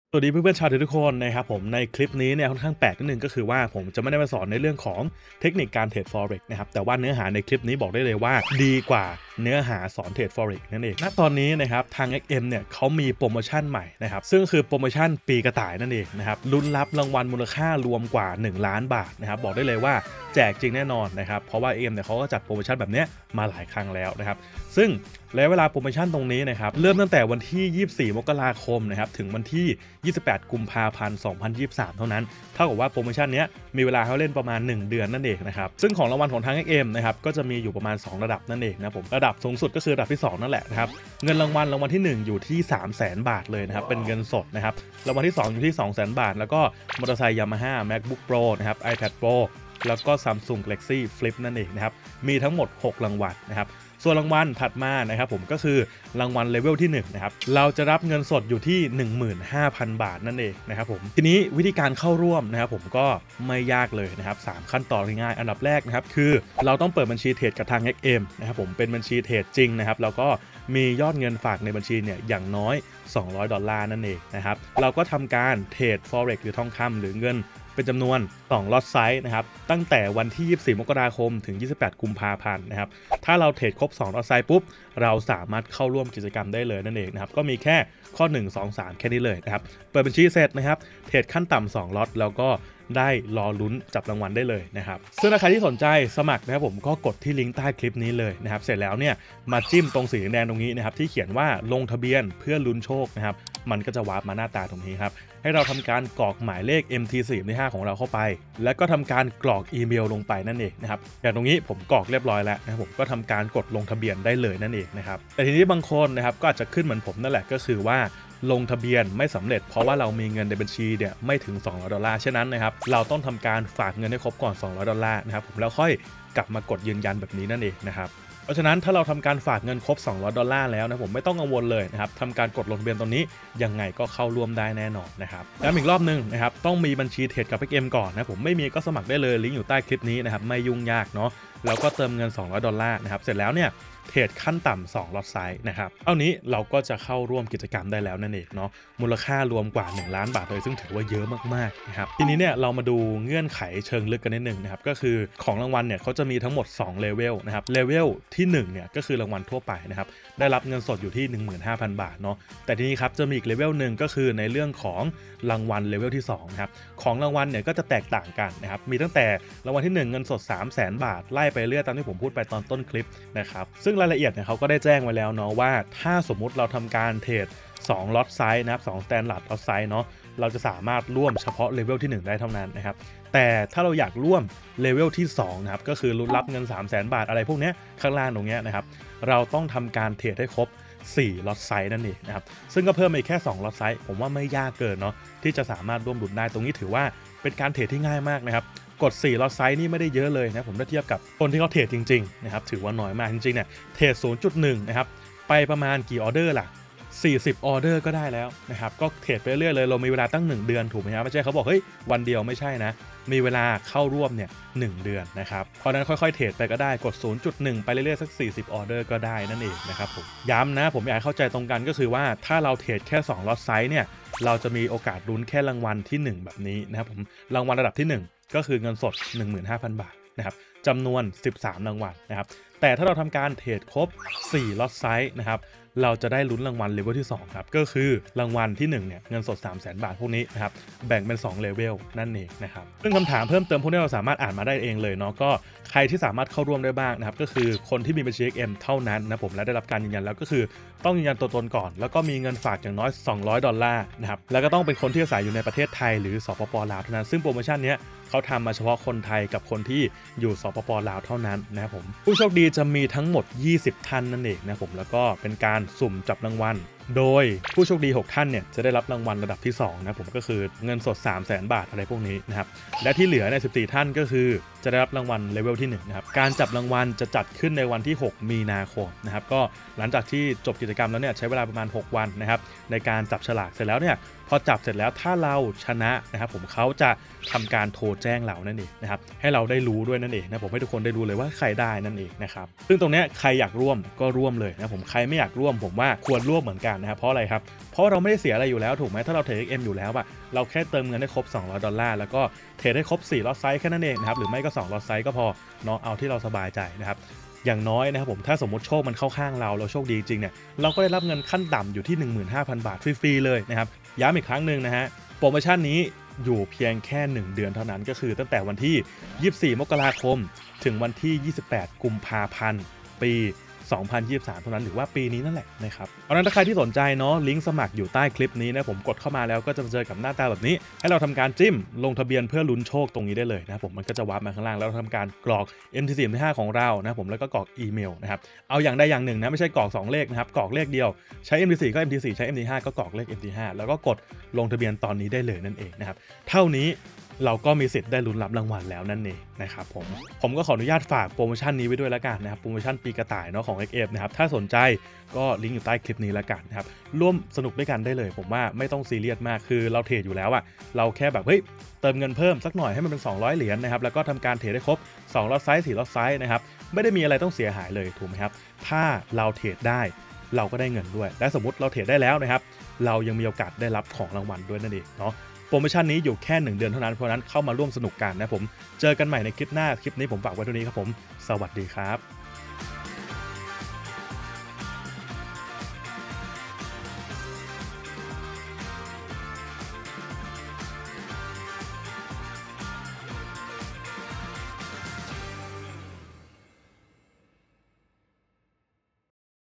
สวัสดีเพื่อนๆชาวเทคทุกคนนะครับผมในคลิปนี้เนี่ยค่อนข้างแปลกนิดนึงก็คือว่าผมจะไม่ได้มาสอนในเรื่องของเทคนิคการเทรด Forex นะครับแต่ว่าเนื้อหาในคลิปนี้บอกได้เลยว่าดีกว่าเนื้อหาสอนเทรด Forex นั่นเองณตอนนี้นะครับทาง XM เนี่ยเขามีโปรโมชั่นใหม่นะครับซึ่งคือโปรโมชั่นปีกระต่ายนั่นเองนะครับลุ้นรับรางวัลมูลค่ารวมกว่า1ล้านบาทนะครับบอกได้เลยว่าแจกจริงแน่นอนนะครับเพราะว่า XM เนี่ยเขาก็จัดโปรโมชั่นแบบนี้มาหลายครั้งแล้วนะครับซึ่งและเวลาโปรโมชั่นตรงนี้นะครับเริ่มตั้งแต่วันที่24มกราคมนะครับถึงวันที่28กุมภาพันธ์2023เท่านั้นเท่ากับว่าโปรโมชั่นนี้มีเวลาให้เล่นประมาณ1เดือนนั่นเองนะครับซึ่งของรางวัลของทาง XM นะครับก็จะมีอยู่ประมาณ2ระดับนั่นเองนะผมระดับสูงสุดก็คือระดับที่2นั่นแหละนะครับเงินรางวัลที่1อยู่ที่300,000 บาทเลยนะครับเป็นเงินสดนะครับรางวัลที่2อยู่ที่200,000 บาทแล้วก็มอเตอร์ไซค์ Yamaha MacBook Pro นะครับ iPad Pro แล้วก็ Samsung Galaxy Flip นั่นเองนะครับมีทั้งหมด6รางวัลนะครับส่วนรางวัลถัดมานะครับผมก็คือรางวัลเลเวลที่1นะครับเราจะรับเงินสดอยู่ที่ 15,000 บาทนั่นเองนะครับผมทีนี้วิธีการเข้าร่วมนะครับผมก็ไม่ยากเลยนะครับ3ขั้นตอนง่ายๆอันดับแรกนะครับคือเราต้องเปิดบัญชีเทรดกับทาง XM นะครับผมเป็นบัญชีเทรดจริงนะครับแล้วก็มียอดเงินฝากในบัญชีเนี่ยอย่างน้อย$200นั่นเองนะครับเราก็ทำการเทรด Forex หรือทองคำหรือเงินเป็นจำนวน2ล็อตไซส์นะครับตั้งแต่วันที่24มกราคมถึง28กุมภาพันธ์นะครับถ้าเราเทรดครบ2ล็อตไซส์ปุ๊บเราสามารถเข้าร่วมกิจกรรมได้เลยนั่นเองนะครับก็มีแค่ข้อ1 2 3แค่นี้เลยนะครับเปิดบัญชีเสร็จนะครับเทรดขั้นต่ำ2ล็อตแล้วก็ได้รอลุ้นจับรางวัลได้เลยนะครับซึ่งถ้าใครที่สนใจสมัครนะครับผมก็กดที่ลิงก์ใต้คลิปนี้เลยนะครับเสร็จแล้วเนี่ยมาจิ้มตรงสีแดงตรงนี้นะครับที่เขียนว่าลงทะเบียนเพื่อลุ้นโชคนะครับมันก็จะวาร์ปมาหน้าตาตรงนี้ครับให้เราทำการกรอกหมายเลข MT45 ของเราเข้าไปแล้วก็ทำการกรอกอีเมลลงไปนั่นเองนะครับอย่างตรงนี้ผมกรอกเรียบร้อยแล้วนะครับผมก็ทำการกดลงทะเบียนได้เลยนั่นเองนะครับแต่ทีนี้บางคนนะครับก็อาจจะขึ้นเหมือนผมนั่นแหละก็คือว่าลงทะเบียนไม่สำเร็จเพราะว่าเรามีเงินในบัญชีเนี่ยไม่ถึง$200ฉะนั้นนะครับเราต้องทำการฝากเงินให้ครบก่อน$200นะครับผมแล้วค่อยกลับมากดยืนยันแบบนี้นั่นเองนะครับเพราะฉะนั้นถ้าเราทำการฝากเงินครบ$200แล้วนะผมไม่ต้องกังวลเลยนะครับทำการกดลงทะเบียนตรงนี้ยังไงก็เข้าร่วมได้แน่นอนนะครับแล้วอีกรอบนึงนะครับต้องมีบัญชีเทรดกับ XM ก่อนนะผมไม่มีก็สมัครได้เลยลิงก์อยู่ใต้คลิปนี้นะครับไม่ยุ่งยากเนาะแล้วก็เติมเงิน$200นะครับเสร็จแล้วเนี่ยเทรดขั้นต่ำ2ล็อตไซส์นะครับเท่านี้เราก็จะเข้าร่วมกิจกรรมได้แล้วนั่นเองเนาะมูลค่ารวมกว่า1ล้านบาทเลยซึ่งถือว่าเยอะมากๆนะครับทีนี้เนี่ยเรามาดูเงื่อนไขเชิงลึกกันนิดนึงนะครับก็คือของรางวัลเนี่ยเขาจะมีทั้งหมด2เลเวลนะครับเลเวลที่1เนี่ยก็คือรางวัลทั่วไปนะครับได้รับเงินสดอยู่ที่ 15,000 บาทเนาะแต่ทีนี้ครับจะมีอีกเลเวลหนึ่งก็คือในเรื่องของรางวัลเลเวลที่2นะครับของรางวัลเนี่ยก็จะแตกต่างกันนะครับมีตั้งแต่รางวัลที่1เงินสด 300,000 บาทไล่ไปเรื่อยตามที่ผมพูดไปตอนต้นคลิปนะครับซึ่งรายละเอียดเนี่ยเขาก็ได้แจ้งไว้แล้วเนาะว่าถ้าสมมุติเราทำการเทรด2ล็อตไซส์นะครับ2 standard ล็อตไซส์เนาะเราจะสามารถร่วมเฉพาะเลเวลที่1ได้เท่านั้นนะครับแต่ถ้าเราอยากร่วมเลเวลที่2นะครับก็คือลุ้นรับเงิน 300,000 บาทอะไรพวกนี้ข้างล่างตรงนี้นะครับเราต้องทำการเทรดให้ครบ4ล็อตไซส์นั่นเองนะครับซึ่งก็เพิ่มอีกแค่2ล็อตไซส์ผมว่าไม่ยากเกินเนาะที่จะสามารถร่วมลุ้นได้ตรงนี้ถือว่าเป็นการเทรดที่ง่ายมากนะครับกด4ล็อตไซส์นี่ไม่ได้เยอะเลยนะผมถ้าเทียบกับคนที่เขาเทรดจริงๆนะครับถือว่าน้อยมากจริงๆเนี่ยเทรด 0.1 นะครับไปประมาณกี่ออเดอร์ล่ะ40ออเดอร์ก็ได้แล้วนะครับก็เทรดไปเรื่อยเลยเรามีเวลาตั้ง1เดือนถูกไหมครับไม่ใช่เขาบอกเฮ้ยวันเดียวไม่ใช่นะมีเวลาเข้าร่วมเนี่ย1เดือนนะครับเพราะนั้นค่อยๆเทรดไปก็ได้กด 0.1 ไปเรื่อยๆสัก40ออเดอร์ก็ได้นั่นเองนะครับผมย้ำนะผมอยากให้เข้าใจตรงกันก็คือว่าถ้าเราเทรดแค่2ล็อตไซส์เนี่ยเราจะมีโอกาสลุ้นแค่รางวัลที่1แบบนี้นะครับผมรางวัลระดับที่1ก็คือเงินสด 15,000 บาทนะครับจำนวน13รางวัลนะครับแต่ถ้าเราทำการเทรดครบ4ล็อตไซส์นะครับเราจะได้ลุ้นรางวัลเลเวลที่2ครับก็คือรางวัลที่1เนี่ยเงินสด 300,000 บาทพวกนี้นะครับแบ่งเป็น2เลเวลนั่นเองนะครับซึ่งคำถามเพิ่มเติมพวกนี้เราสามารถอ่านมาได้เองเลยเนาะก็ใครที่สามารถเข้าร่วมได้บ้างนะครับก็คือคนที่มีบัญชี XM เท่านั้นนะผมและได้รับการยืนยันแล้วก็คือต้องยืนยันตัวตนก่อนแล้วก็มีเงินฝากอย่างน้อย$200นะครับแล้วก็ต้องเป็นคนที่อาศัยอยู่ในประเทศไทยหรือสปป.ลาวเท่านั้นซึ่งโปรโมชั่นนี้เขาทำมาเฉพาะคนไทยกับคนที่อยู่สปป.ลาวเท่านั้นนะครับผมผู้โชคดีจะมีทั้งหมด20ท่านนั่นเองนะผมแล้วก็เป็นการสุ่มจับรางวัลโดยผู้โชคดี6ท่านเนี่ยจะได้รับรางวัลระดับที่2นะผมก็คือเงินสด 300,000 บาทอะไรพวกนี้นะครับและที่เหลือเนี่ย14ท่านก็คือจะได้รับรางวัลเลเวลที่1นะครับการจับรางวัลจะจัดขึ้นในวันที่6มีนาคมนะครับก็หลังจากที่จบกิจกรรมแล้วเนี่ยใช้เวลาประมาณ6วันนะครับในการจับฉลากเสร็จแล้วเนี่ยพอจับเสร็จแล้วถ้าเราชนะนะครับผมเขาจะทำการโทรแจ้งเรานั่นเองนะครับให้เราได้รู้ด้วยนั่นเองนะผมให้ทุกคนได้รู้เลยว่าใครได้นั่นเองนะครับซึ่งตรงนี้ใครอยากร่วมก็ร่วมเลยนะผมใครไม่อยากร่วมผมว่าควรร่วมเหมือนกันนะครับเพราะอะไรครับเพราะเราไม่ได้เสียอะไรอยู่แล้วถูกไหมถ้าเราเทรด XM อยู่แล้วอะเราแค่เติมเงินให้ครบ$200แล้วก็เทรดให้ครบ4ล็อตไซส์แค่นั้นเองนะครับหรือไม่ก็2ล็อตไซส์ก็พอเนาะเอาที่เราสบายใจนะครับอย่างน้อยนะครับผมถ้าสมมติโชคมันเข้าข้างเราโชคดีจริงเนี่ยเราก็ได้รับเงินขั้นต่ำอยู่ที่ 15,000 บาทฟรีๆเลยนะครับย้ำอีกครั้งหนึ่งนะฮะโปรโมชั่นนี้อยู่เพียงแค่1เดือนเท่านั้นก็คือตั้งแต่วันที่24มกราคมถึงวันที่28กุมภาพันธ์ปี2023เท่านั้นหรือว่าปีนี้นั่นแหละนะครับเพราะฉะนั้นถ้าใครที่สนใจเนาะลิงก์สมัครอยู่ใต้คลิปนี้นะผมกดเข้ามาแล้วก็จะเจอกับหน้าตาแบบนี้ให้เราทำการจิ้มลงทะเบียนเพื่อลุ้นโชคตรงนี้ได้เลยนะครับผมมันก็จะวาร์ปมาข้างล่างแล้วทำการกรอก MT4 MT5 ของเรานะผมแล้วก็กรอกอีเมลนะครับเอาอย่างใดอย่างหนึ่งนะไม่ใช่กรอก2เลขนะครับกรอกเลขเดียวใช้ MT4 ก็ MT4 ใช้ MT5 ก็กรอกเลข MT5 แล้วก็กดลงทะเบียนตอนนี้ได้เลยนั่นเองนะครับเท่านี้เราก็มีสิทธิ์ได้ลุ้นรับรางวัลแล้วนั่นเองนะครับผมก็ขออนุญาตฝากโปรโมชั่นนี้ไว้ด้วยแล้วกันนะครับโปรโมชั่นปีกระต่ายเนาะของ XM นะครับถ้าสนใจก็ลิงก์อยู่ใต้คลิปนี้แล้วกันนะครับร่วมสนุกด้วยกันได้เลยผมว่าไม่ต้องซีเรียสมากคือเราเทรดอยู่แล้วอะเราแค่แบบเฮ้ยเติมเงินเพิ่มสักหน่อยให้มันเป็น200เหรียญนะครับแล้วก็ทำการเทรดได้ครบ2ล็อตไซส์4ล็อตไซส์นะครับไม่ได้มีอะไรต้องเสียหายเลยถูกไหมครับถ้าเราเทรดได้เราก็ได้เงินด้วยและสมมติเราเทรดได้แล้วนะครับเรายังมีโอกาสได้รับของรางวัลด้วยนั่นเองเนาะโปรโมชั่นนี้อยู่แค่1เดือนเท่านั้นเพราะนั้นเข้ามาร่วมสนุกกันนะผมเจอกันใหม่ในคลิปหน้าคลิปนี้ผมฝากไว้เท่านี้ครับผมสวัสดีครับ